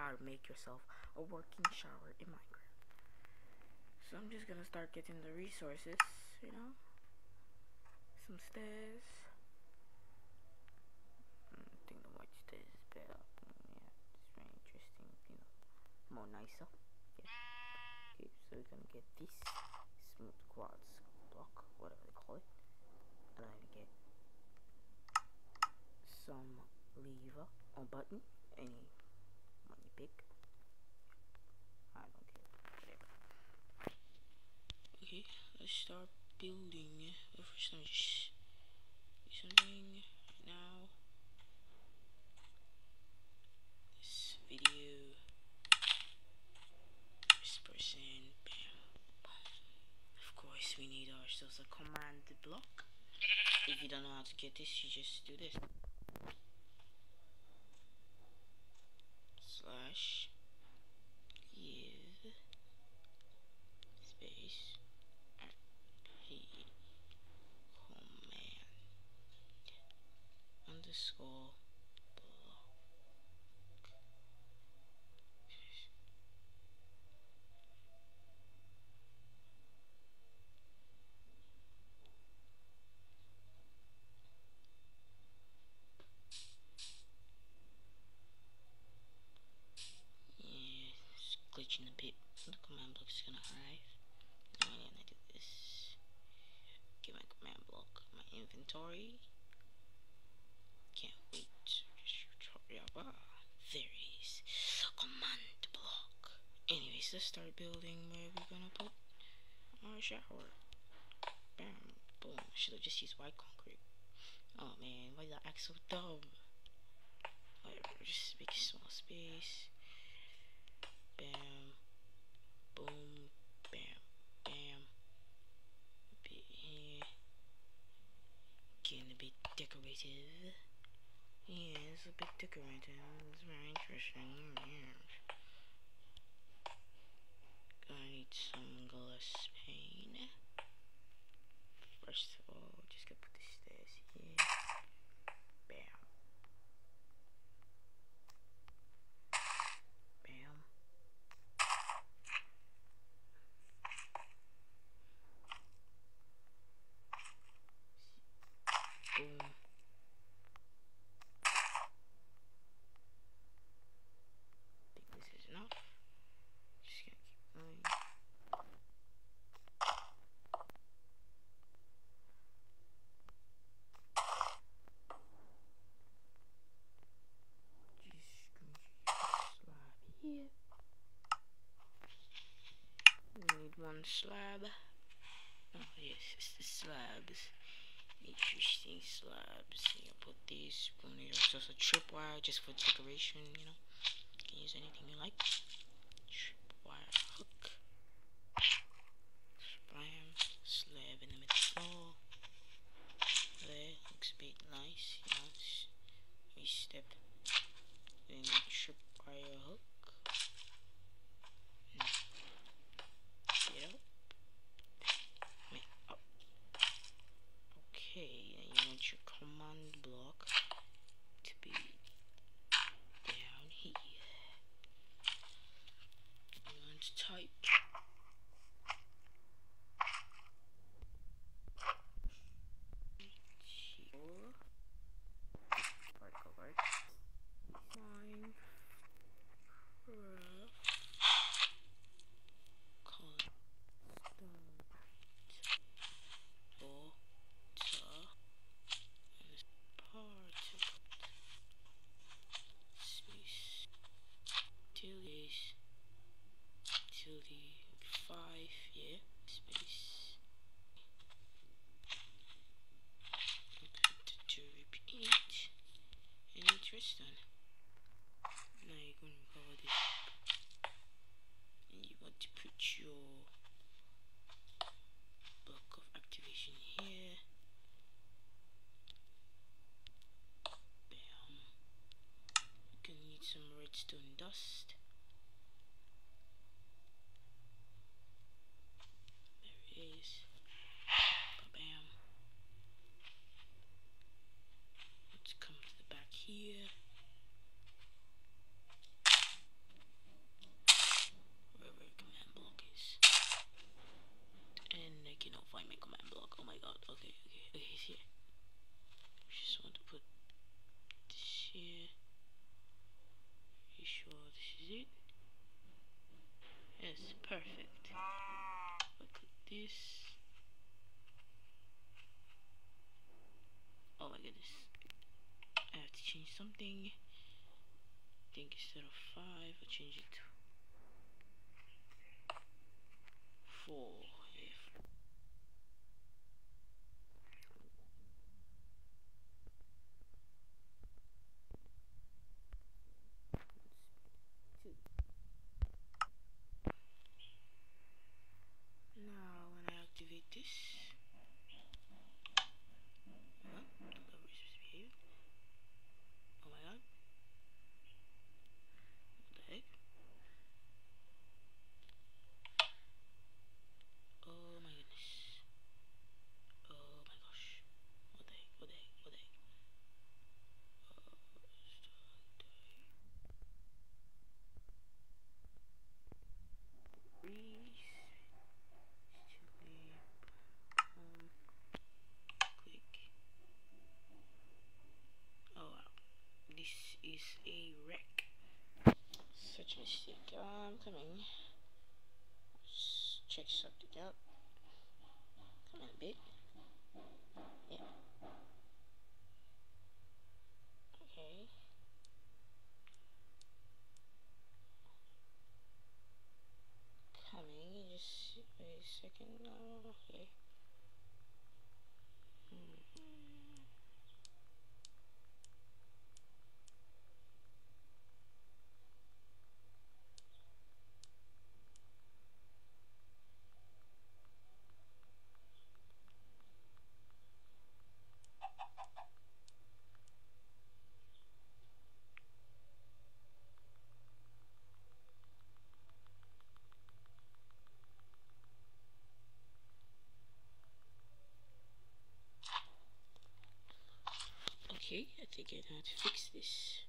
how to make yourself a working shower in Minecraft. So I'm just gonna start getting the resources, you know, some stairs. I think the white stairs is better. Yeah, it's very interesting, you know, more nicer. Yeah. Okay, so we're gonna get this smooth quartz block, whatever they call it, and I'm gonna get some lever or button, any one you pick. I don't care, whatever. Okay, let's start building. But first, let me just do something now. This video, first person, bam, of course, we need ourselves a command block. If you don't know how to get this, you just do this. Slash give space repeat command underscore block. Yeah, it's glitching a bit. The command block is gonna arrive. Now I'm gonna do this. Get my command block, my inventory. Can't wait. There it is. Command block. Anyways, let's start building where we're gonna put our shower. Bam, boom. Should have just used white concrete. Oh man, why did I act so dumb? Whatever, just make a small space. Bam, boom, bam, bam. A bit here. Getting a bit decorative. Yeah, it's a bit decorative. It's very interesting. Yeah. Gonna need some glass pane. First of all, just gonna put the stairs here. Bam. Bam. Boom. I think this is enough. Just gonna keep going. Here. We need one slab. Oh yes, it's the slabs. Interesting slabs. You put these. We're gonna need ourselves a tripwire just for decoration, you know. You can use anything you like. Tripwire hook. Bam. Slab in the middle. There, looks a bit nice, you know. We step in the tripwire hook. Get up. Wait, up. Okay, and you want your command block to be down here. You want to type particle word Minecraft till the 5, yeah, space to repeat, and interesting. Now you're going to cover this up, and you want to put your block of activation here. Bam. You're going to need some redstone dust. There it is. Bam. Let's come to the back here. find my command block. Oh my god. Okay, he's here. Just want to put this here. You sure this is it? Yes, perfect. I click this. Oh my goodness. I have to change something. I think instead of 5, I'll change it to 4. Yeah. Now when I activate this, well, the lever is misbehaved. Oh my god. What the heck? Oh my goodness. Oh my gosh. What the heck? What the heck? What the heck? Freeze. Click. Oh wow. This is a wreck. Such a mistake. I'm coming. Let's check something out. Come on a bit. Yeah. Okay. Coming. Just wait a second. Oh, okay. Okay, I think I know how to fix this.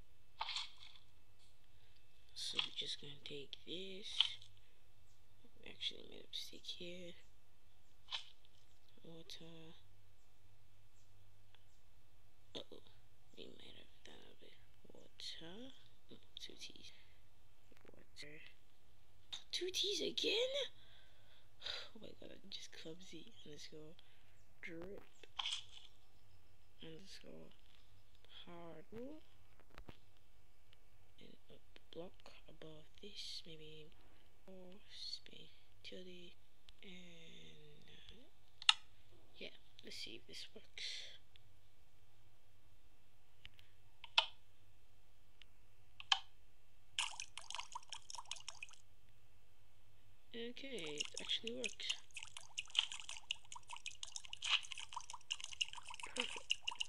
So we're just gonna take this. Actually made a mistake here. Water. Uh-oh. We might have done a bit. Water. 2 T's. Water. 2 T's again? Oh my god, I'm just clumsy. Underscore drip. Underscore hardwood. And a block above this, maybe 4 space tilde. And yeah, let's see if this works. Okay, it actually works. Perfect.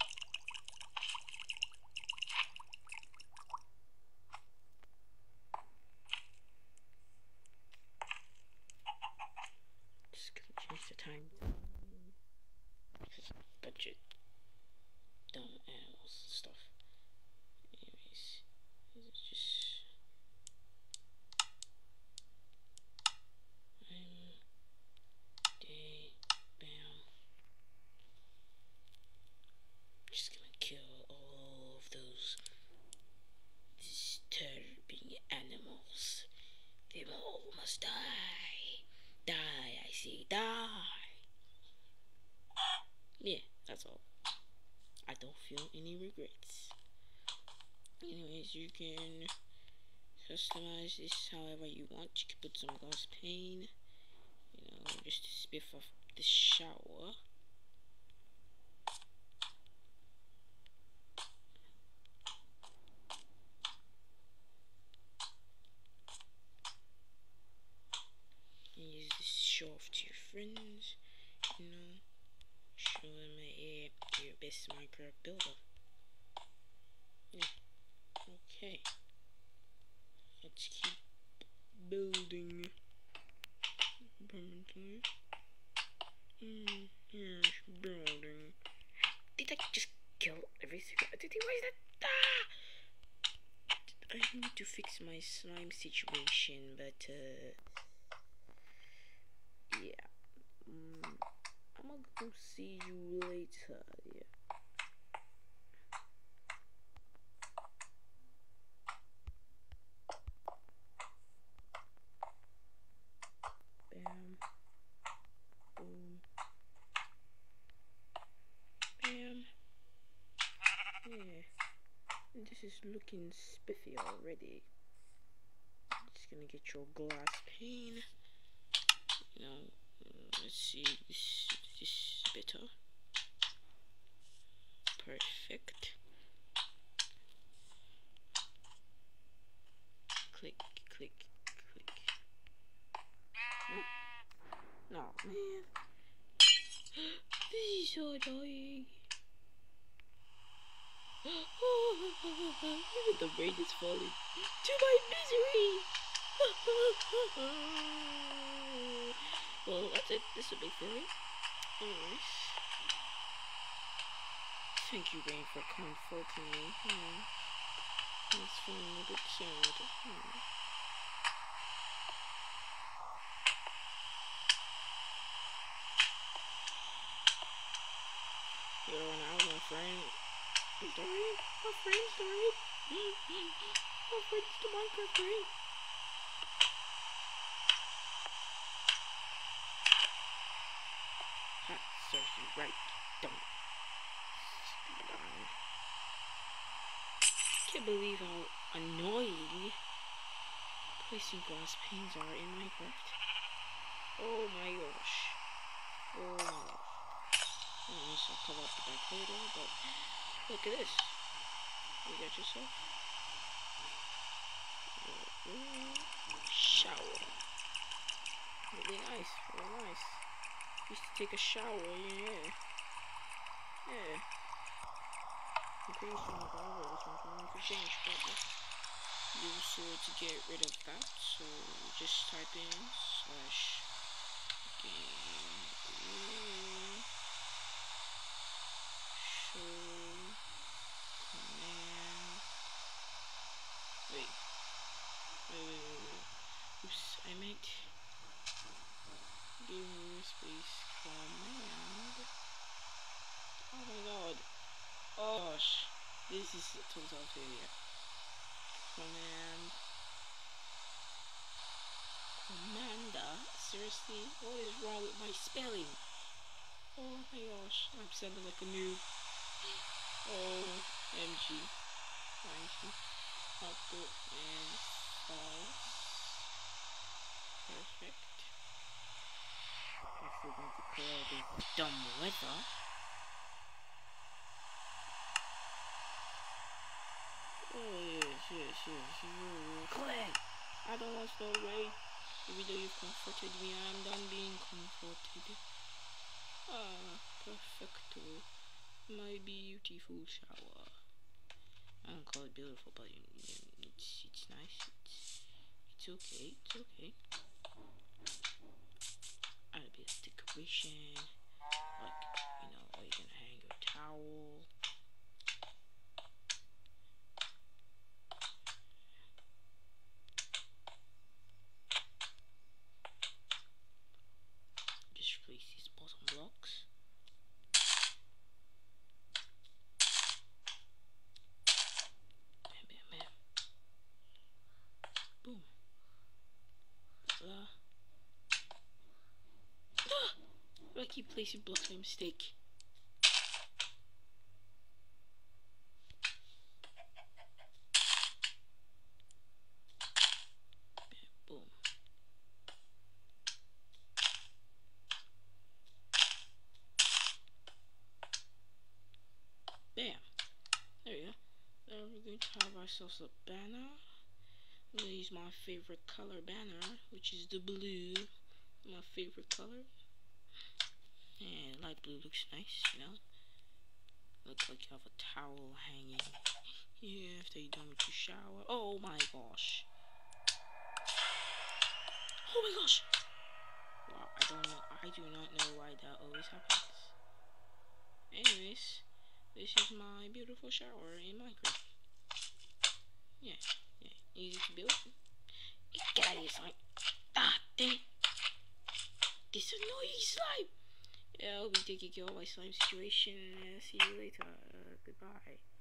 Just gonna change the time. Budget. Dumb animals and stuff. Anyways, it's just day, bam. Just gonna kill all of those disturbing animals. Them all must die. Die, I say, die. Yeah, that's all. I don't feel any regrets. Anyways, you can customize this however you want. You can put some glass pane, you know, just to spiff off the shower. And use this to show off to your friends, you know, show them that you're your best Minecraft builder. Yeah. Okay. Let's keep building permanently. Yes, building. Did I just kill every single? Why is that? I need to fix my slime situation, but yeah. I'll see you later. Yeah. Bam. Boom. Bam. Yeah. This is looking spiffy already. Just gonna get your glass pane. You know, let's see, this is better. Perfect. Click, click, click. No, man. This is so annoying. Even the rain is falling to my misery. Well, that's it. This will be silly. Anyways, thank you, rain, for comforting me. It's feeling a bit sad. You're going out, my friend. The rain, my friends, the rain. My friends, the Minecraft rain. That serves you right. Don't. Can't believe how annoying placing glass panes are in Minecraft. Oh my gosh. Oh my gosh. I'll cover up the back later, but look at this. You got yourself shower. Really nice, really nice. Used to take a shower, yeah. Yeah. I'm pretty sure my barber this one's going to change, but so to get rid of that, so just type in slash game show command. Wait. Oops, I meant game space command. Oh my god. Oh gosh. This is a total failure. Commander? Seriously? What is wrong with my spelling? Oh my gosh. I'm sounding like a noob. OMG. Output and false. Perfect. If we're going to declare the dumb weather. Oh yes. Click! I don't want to rain. Even though you've comforted me, I am done being comforted. Perfecto. My beautiful shower. I don't call it beautiful, but it's nice. It's okay. It's okay. Add a bit of decoration, like where you can hang your towel. Just place these bottom blocks. Bam. Boom. I keep placing blocks by mistake. Boom. Bam. There we go. Then we're going to have ourselves a banner. I'm going to use my favorite color banner, which is the blue. My favorite color. And light blue looks nice, Looks like you have a towel hanging. Yeah, after you're done with your shower. Oh my gosh. Oh my gosh. Wow, I do not know why that always happens. Anyways, this is my beautiful shower in Minecraft. Yeah, easy to build. Get out of here, slime. Ah, dang it. This annoying slime. Yeah, I'll be taking care of my slime situation. See you later. Goodbye.